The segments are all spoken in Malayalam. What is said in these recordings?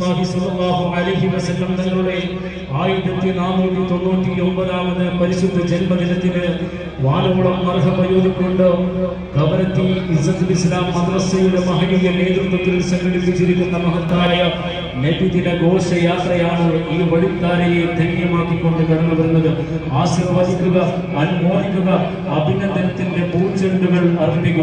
റസൂലുള്ളാഹി സ്വല്ലല്ലാഹു അലൈഹി വസല്ലം തങ്ങളുടെ 1499ാമത് പരിശുദ്ധ ജന്മദിനത്തിന് വാനോളം മർഹബയോദിക്കൊണ്ട് കവരത്തി ഇസ്സത്തുൽ ഇസ്ലാം മദ്രസയുടെ മഹനീയ നേതൃത്വത്തിൽ സംഘടിപ്പിച്ചിരിക്കുന്ന മഹത്തായ നബിദിന ഘോഷയാത്രയാണ് ഈ വഴിത്താരയെ ധന്യമാക്കിക്കൊണ്ട് കടന്നു വരുന്നത്. ആശീർവദിക്കുക, അനുമോദിക്കുക, അഭിനന്ദനത്തിന്റെ പൂച്ചെണ്ടുകൾ അർപ്പിക്കുക.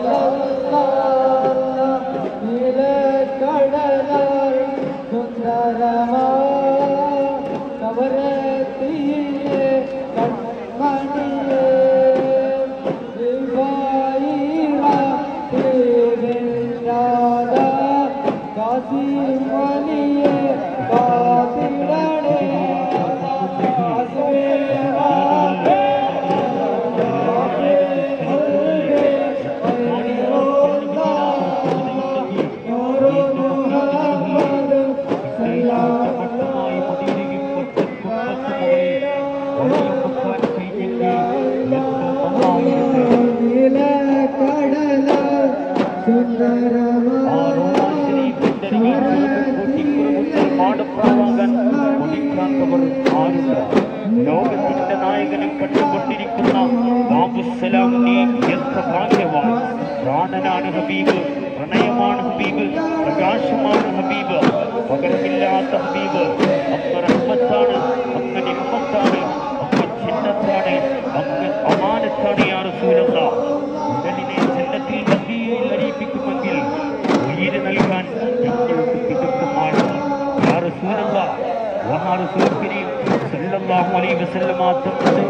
ലോകത്തിന്റെ നായകനും കണ്ടുകൊണ്ടിരിക്കുന്ന ബാബുസലാം നീ എത്ര ഭാഗ്യവാൻ. പ്രാണനാണ് ഹബീബ്, പ്രണയമാണ് ഹബീബ്, പ്രകാശമാണ് ഹബീബ്, പകരമില്ലാത്ത ഹബീബ്. അങ്ങ് റഹ്മത്താണ്, അങ്ങ് നിഹ്മത്താണ്, അങ്ങ് ജിന്നത്താണ്, അങ്ങ് അമാനത്താണ് യാ റസൂലല്ലാഹ്. ഉടലിനെ ജന്നത്തിൽ മദീനയിൽ അരിപ്പിക്കുമെങ്കിൽ ഉയിര് നൽകാൻ ഞങ്ങൾക്ക് തികക്കുമാണ് യാ റസൂലല്ലാഹ്. റസൂൽ കരീം സല്ലല്ലാഹു അലൈഹി വസല്ലമ തങ്ങളുടെ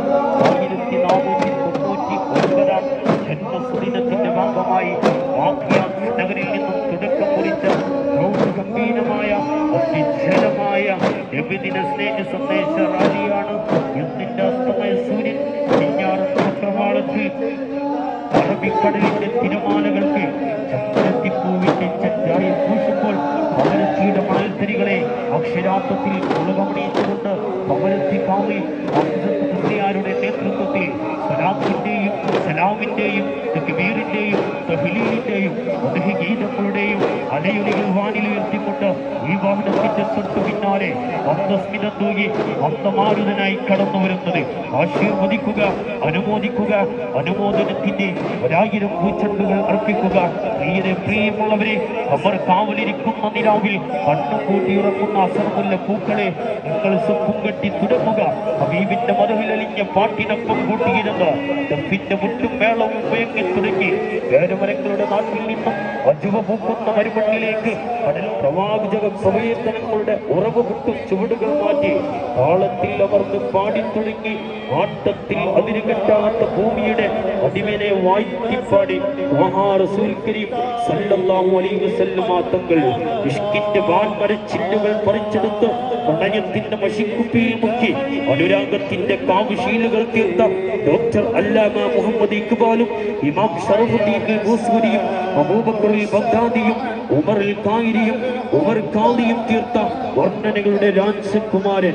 1499 ജന്മദിനത്തിന്റെ ഭാഗമായി വാഖിയാത്ത് നഗരിൽ നിന്നും തുടക്കം കുറിച്ച ഗംഭീരമായ അതിജലമായ നബിദിന സ്നേഹ സന്ദേശ റാലിയാണ് ഇന്നിന്റെ അസ്തമയ സൂര്യൻ പ്രവാളത്തിൽ അറബിക്കടലിന്റെ തിരമാലകൾക്ക് ചന്ദ്രത്തിപ്പൂവിന്റെ ചെറ്റായി പൂശുമ്പോൾ പവരത്തിയുടെ മണൽത്തരികളെ അക്ഷരാർത്ഥത്തിൽ ഉളകമണിയിച്ചുകൊണ്ട് പവരത്തി കാവി മുസ്ലിയാരുടെ നേതൃത്വത്തിൽ സലാത്തിന്റെയും സലാമിന്റെയും തക്ബീറിന്റെയും തഹ്ലീലിന്റെയും ഗീതങ്ങളുടെയും അലയൊലികൾ വാനിലുയർത്തിക്കൊണ്ട് ഈ വാഹനത്തിന്റെ തൊട്ടു പിന്നാലെ അന്തസ്മിതം തൂകി അന്തമാരുതനായി കടന്നു വരുന്നത് ആശീർവദിക്കുക, അനുമോദിക്കുക, അനുമോദനത്തിന്റെ 1000 പൂച്ചെണ്ടുകൾ അർപ്പിക്കുക. പ്രിയമുള്ളവരെ, അവർ കാവലിരിക്കുന്ന നിലാവിൽ കണ്ണും കൂട്ടിയിറങ്ങുന്ന അസർമുല്ല പൂക്കളെ നിങ്ങൾ സ്വപ്പം കെട്ടി തുടങ്ങുക. ഹബീബിന്റെ മതവിലലിഞ്ഞ പാട്ടിനൊപ്പം കൂട്ടിയിരുന്ന് ദഫിന്റെ മുറ്റും മേളവും വേങ്ങി തുടങ്ങി വേരമരങ്ങളുടെ നാട്ടിൽ നിന്നും അജുവ പൂക്കുന്ന മരുമണ്ണിലേക്ക് കടൽ പ്രവാചക പ്രവേശനങ്ങളുടെ ഉറവ് പൊട്ടും ചുവടുകൾ മാറ്റി താളത്തിൽ അമർന്ന് പാടിത്തുടങ്ങി ആട്ടത്തിൽ അതിരുകെട്ടാത്ത ഭൂമിയുടെ അടിമനെ വായിപ്പാടി റസൂൽ കരീം സല്ലല്ലാഹു അലൈഹി വസല്ലമ തങ്ങൾ ഇഷ്കിന്റെ വാൻമരച്ചില്ലുകൾ പറിച്ചെടുത്ത് പ്രണയത്തിന്റെ മഷിക്കുപ്പിയിൽ മുക്കി അനുരാഗത്തിന്റെ കാവുശീലുകൾ തീർത്ത ഡോക്ടർ അല്ലാമ മുഹമ്മദ് ഇഖ്ബാലും ഇമാം ഷറഫുദ്ദീൻ ബൂസ്വരിയും അബൂബക്കറിൽ ബഗ്ദാദിയും ഉമറിൽ കായിരിയും ഉമർ ഖാദിയും തീർത്ത വർണ്ണനകളുടെ രാജകുമാരൻ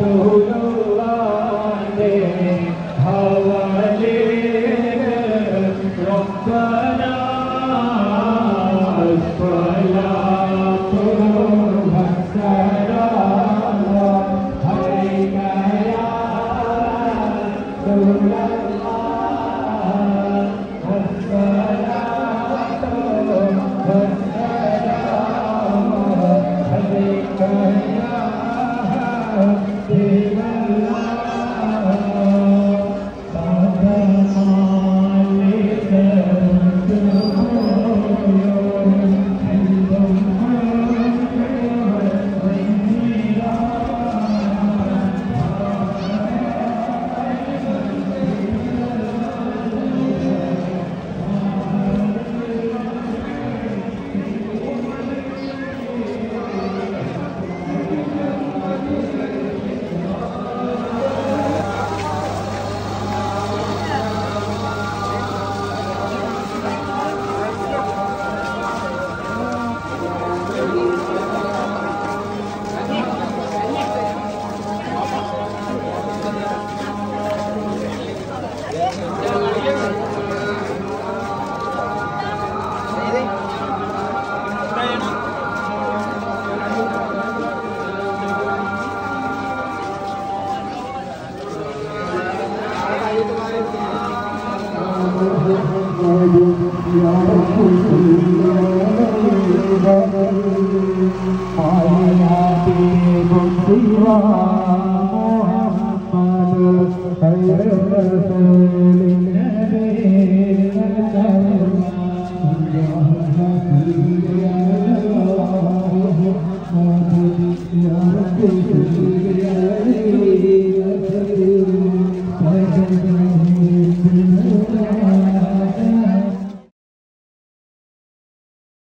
Hare